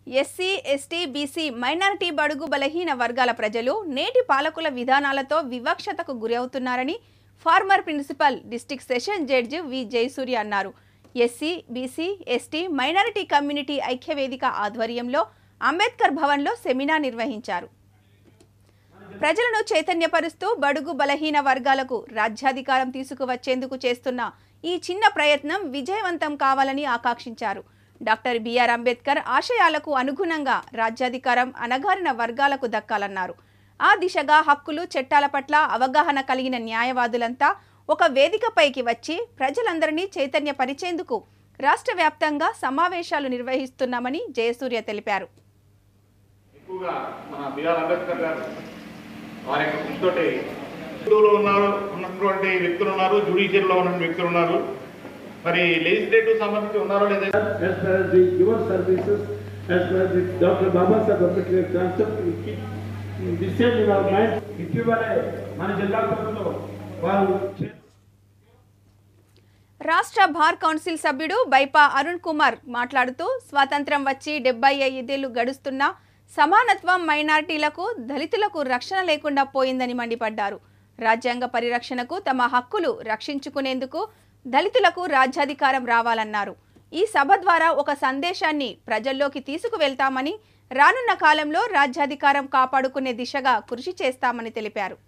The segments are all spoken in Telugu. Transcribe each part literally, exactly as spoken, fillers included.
ఎస్సీ, ఎస్టీ, బీసీ, మైనారిటీ బడుగు బలహీన వర్గాల ప్రజలు నేటి పాలకుల విధానాలతో వివక్షతకు గురవుతున్నారని former principal district session judge V Jayasurya అన్నారు. SC, BC, ST, minority community ఐక్యవేదిక ఆధ్వర్యంలో అంబేద్కర్ భవన్లో సెమినార్ నిర్వహించారు. ప్రజలను చైతన్యపరుస్తూ బడుగు బలహీన వర్గాలకు రాజ్యాధికారం తీసుకువచ్చేందుకు చేస్తున్న ఈ చిన్న ప్రయత్నం విజయవంతం కావాలని ఆకాంక్షించారు. డాక్టర్ బిఆర్ అంబేద్కర్ ఆశయాలకు అనుగుణంగా రాజ్యాధికారం అణగారిన వర్గాలకు దక్కాలన్నారు. ఆ దిశగా హక్కులు, చట్టాల పట్ల అవగాహన కలిగిన న్యాయవాదులంతా ఒక వేదికపైకి వచ్చి ప్రజలందరినీ చైతన్యపరిచేందుకు రాష్ట్ర వ్యాప్తంగా సమావేశాలు నిర్వహిస్తున్నామని జయసూర్య తెలిపారు. ఉన్నటువంటి వ్యక్తులు ఉన్నారు, జ్యుడిషియరీలో ఉన్న వ్యక్తులు ఉన్నారు, మరి లెజిస్లేటివ్ సంబంధించి ఉన్నారో లేదా as far as the your services, as far as the Doctor Baba Saheb Ambedkar concept, we keep the same in our mind. ఇటీవలే మన జిల్లా ప్రభుత్వంలో వారు రాష్ట్ర బార్ కౌన్సిల్ సభ్యుడు బైపా అరుణ్ కుమార్ మాట్లాడుతూ స్వాతంత్ర్యం వచ్చి డెబ్బై ఐదేళ్లు గడుస్తున్నా సమానత్వం, మైనారిటీలకు, దళితులకు రక్షణ లేకుండా పోయిందని మండిపడ్డారు. రాజ్యాంగ పరిరక్షణకు, తమ హక్కులు రక్షించుకునేందుకు దళితులకు రాజ్యాధికారం రావాలన్నారు. ఈ సభ ద్వారా ఒక సందేశాన్ని ప్రజల్లోకి తీసుకువెళ్తామని, రానున్న కాలంలో రాజ్యాధికారం కాపాడుకునే దిశగా కృషి చేస్తామని తెలిపారు.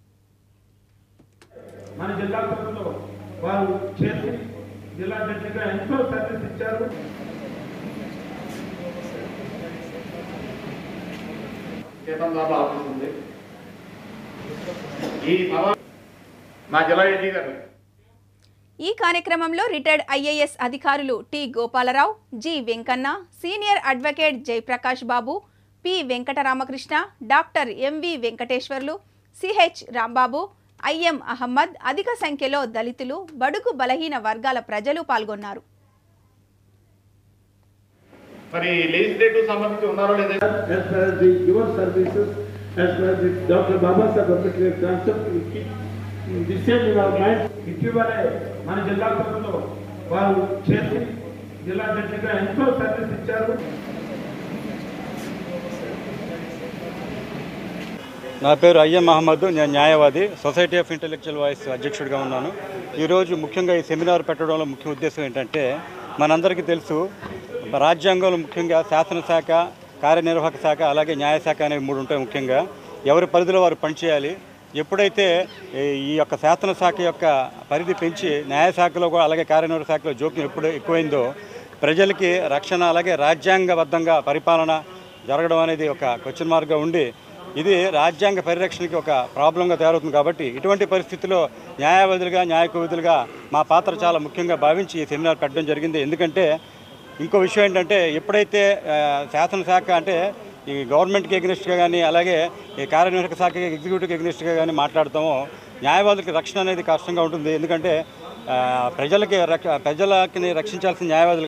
మన జిల్లా ప్రభుత్వంలో వారు చేసి జిల్లా జడ్జిగా ఎంతో సర్వీస్ ఇచ్చారు. మా జిల్లా జడ్జి గారు ఈ కార్యక్రమంలో రిటైర్డ్ ఐఏఎస్ అధికారులు T Gopalarao, G Venkanna, senior advocate Jayaprakash Babu, P Venkataramakrishna, doctor MV Venkateswarlu, CH Rambabu, IM Ahmed, అధిక సంఖ్యలో దళితులు, బడుగు బలహీన వర్గాల ప్రజలు పాల్గొన్నారు. మరి లెజిస్లేటివ్ సంబంధించి ఉన్నారో లేదా as far as the your services, as far as the Doctor Baba Saheb Ambedkar concept, we keep the same in our mind. ఇటీవలే మన జిల్లా ప్రభుత్వంలో వారు చేసి జిల్లా జడ్జిగా ఎంతో సర్వీస్ ఇచ్చారు. నా పేరు ఐఎం అహ్మద్, నేను న్యాయవాది, సొసైటీ ఆఫ్ ఇంటెలెక్చువల్ వాయిస్ అధ్యక్షుడిగా ఉన్నాను. ఈరోజు ముఖ్యంగా ఈ సెమినార్ పెట్టడంలో ముఖ్య ఉద్దేశం ఏంటంటే, మనందరికీ తెలుసు రాజ్యాంగంలో ముఖ్యంగా శాసనశాఖ, కార్యనిర్వాహక శాఖ, అలాగే న్యాయశాఖ అనేవి మూడు ఉంటాయి. ముఖ్యంగా ఎవరి పరిధిలో వారు పనిచేయాలి. ఎప్పుడైతే ఈ యొక్క శాసనశాఖ యొక్క పరిధి పెంచి న్యాయశాఖలో కూడా అలాగే కార్యనిర్వాహక శాఖలో జోక్యం ఎప్పుడు ఎక్కువైందో ప్రజలకి రక్షణ, అలాగే రాజ్యాంగబద్ధంగా పరిపాలన జరగడం అనేది ఒక క్వశ్చన్ మార్క్గా ఉండి ఇది రాజ్యాంగ పరిరక్షణకి ఒక ప్రాబ్లంగా తయారవుతుంది. కాబట్టి ఇటువంటి పరిస్థితుల్లో న్యాయవాదులుగా, న్యాయకోవిధులుగా మా పాత్ర చాలా ముఖ్యంగా భావించి ఈ సెమినార్ పెట్టడం జరిగింది. ఎందుకంటే ఇంకో విషయం ఏంటంటే, ఎప్పుడైతే శాసనశాఖ అంటే ఈ గవర్నమెంట్కి ఎగ్నెస్ట్గా కానీ, అలాగే ఈ కార్యనిర్వాహక శాఖకి ఎగ్జిక్యూటివ్కి ఎగ్నెస్ట్గా కానీ మాట్లాడతామో న్యాయవాదులకి రక్షణ అనేది కష్టంగా ఉంటుంది. ఎందుకంటే ప్రజలకి ప్రజలకి రక్షించాల్సిన న్యాయవాదులు